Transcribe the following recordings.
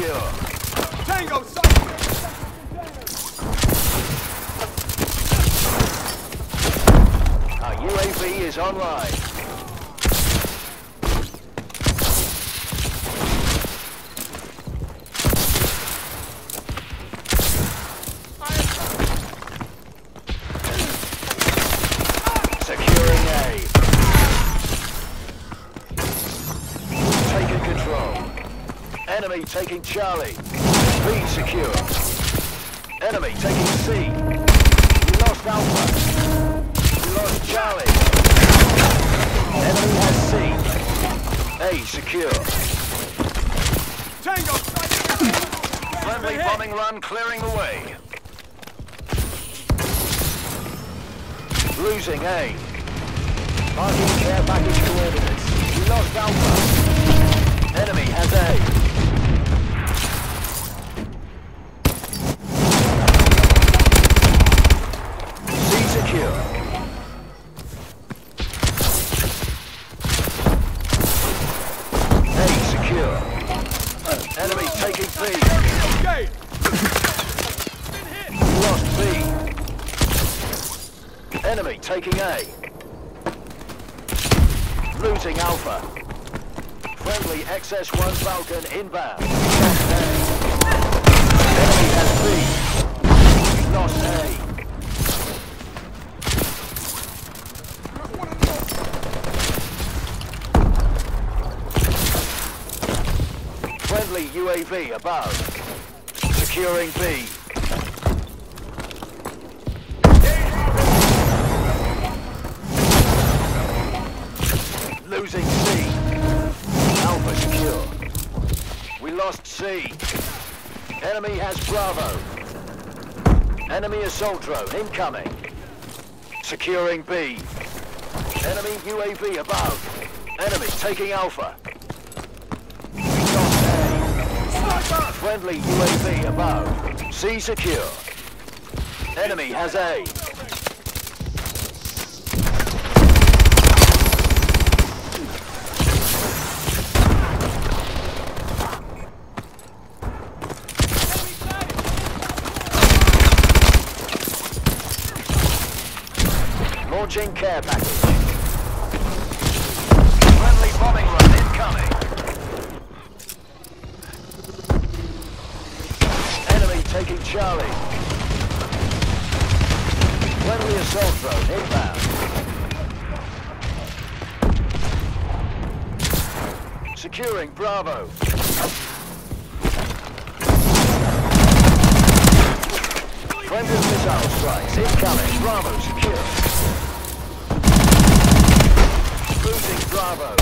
secure. Tango, Our UAV is online. Securing A. Taking control. Enemy taking Charlie. B secure. Enemy taking C. We lost Alpha. We lost Charlie. Enemy has C. A secure. Tango, Friendly bombing run clearing the way. Losing A. Marking care package coordinates. We lost Alpha. Enemy has A. Secure. A secure. Enemy taking B. okay. Lost B. Enemy taking A. Losing Alpha. Friendly XS-1 Falcon inbound. Lost A. Enemy has B. Lost A. Friendly UAV above. Securing B. Losing C. Alpha secure. We lost C. Enemy has Bravo. Enemy assault drone incoming. Securing B. Enemy UAV above. Enemy taking Alpha. Friendly UAV above. C secure. Enemy has A. Launching care package. Friendly bombing run incoming. Taking Charlie. Friendly assault drone inbound. Securing Bravo. Friendly missile strikes incoming. Bravo secure. Losing Bravo.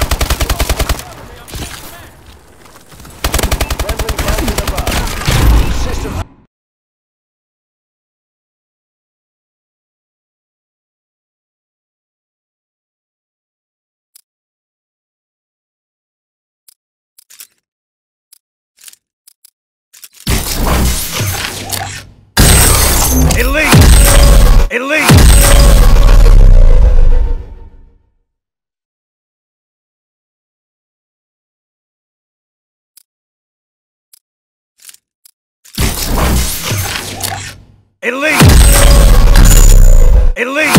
Friendly Falcon above. System. Elite! Elite! Elite! Elite!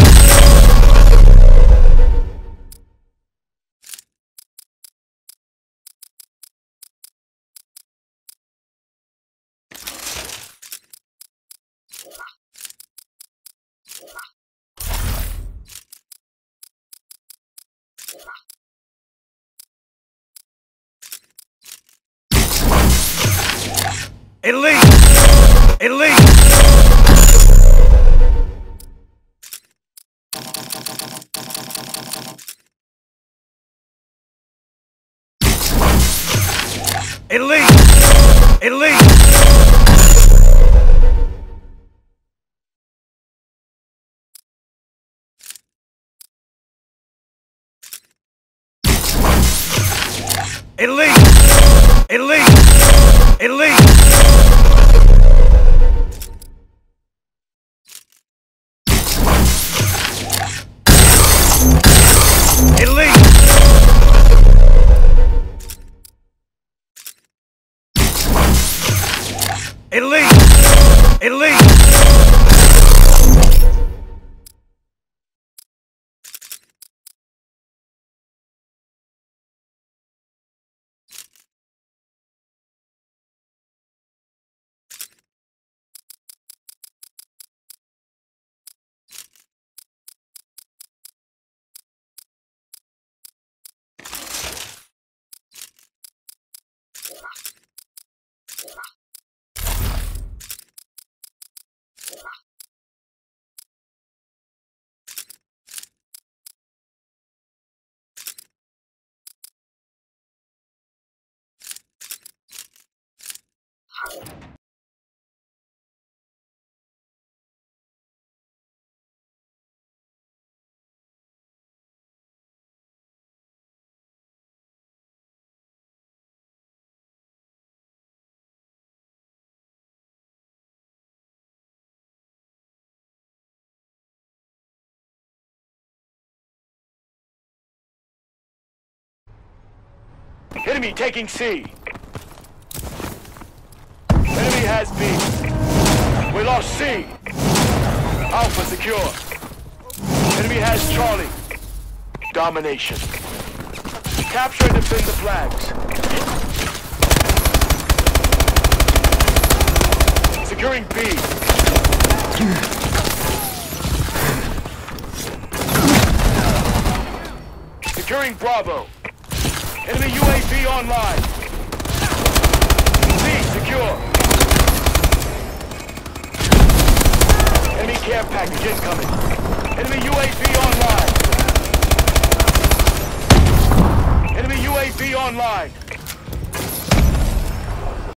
Elite! Elite! Elite! Elite! Elite! Elite! Elite! Elite! Elite! Elite! Enemy taking C. Enemy has B. We lost C. Alpha secure. Enemy has Charlie. Domination. Capture and defend the flags. Securing B. Securing Bravo. Enemy UAV online. C secure. Enemy care package incoming.